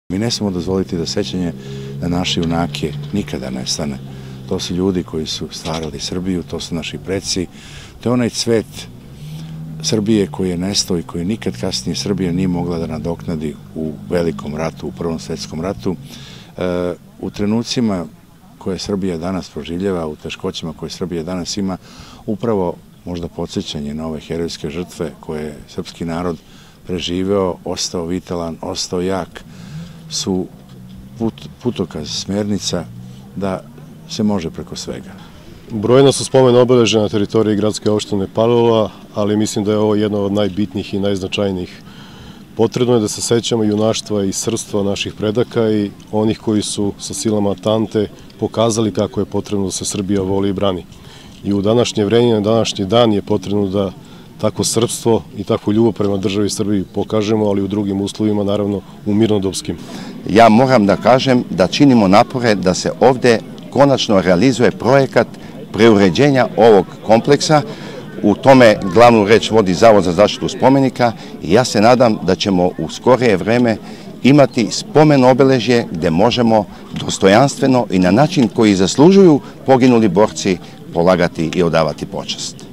Mi ne smemo dozvoliti da sećanje na naše junake nikada nestane. To su ljudi koji su stvarali Srbiju, to su naši preci, to je onaj cvet Srbije koji je nestao i koji nikad kasnije Srbija nije mogla da nadoknadi u velikom ratu, u Prvom svetskom ratu. U trenucima koje Srbija danas proživljava, u teškoćama koje Srbija danas ima, upravo možda podsjećanje na ove herojske žrtve koje je srpski narod preživeo, ostao vitalan, ostao jak, su putokaz, smernica da se može preko svega. Brojna su spomen obeležja na teritoriji gradske opštine Palilula, ali mislim da je ovo jedno od najbitnijih i najznačajnijih. Potrebno je da se sećamo junaštva i srpstva naših predaka i onih koji su sa silama Tante pokazali kako je potrebno da se Srbija voli i brani. I u današnje vreme, na današnji dan je potrebno da tako srpstvo i takvu ljubav prema državi Srbiji pokažemo, ali u drugim uslovima, naravno u mirnodopskim. Ja moram da kažem da činimo napore da se ovde konačno realizuje projekat preuređenja ovog kompleksa. U tome glavnu reč vodi Zavod za zaštitu spomenika i ja se nadam da ćemo u skorije vreme imati spomen obeležje gde možemo dostojanstveno i na način koji zaslužuju poginuli borci polagati i odavati počast.